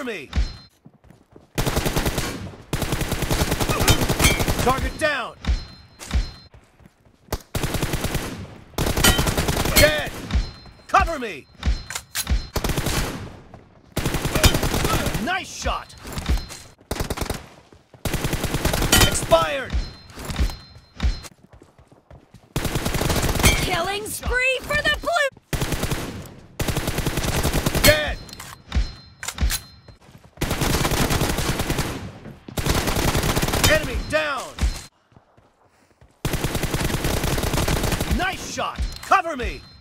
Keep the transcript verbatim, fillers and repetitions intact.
Cover me! Target down! Dead! Cover me! Nice shot! Expired! Killing spree for the blue! Dead! Enemy down! Nice shot! Cover me!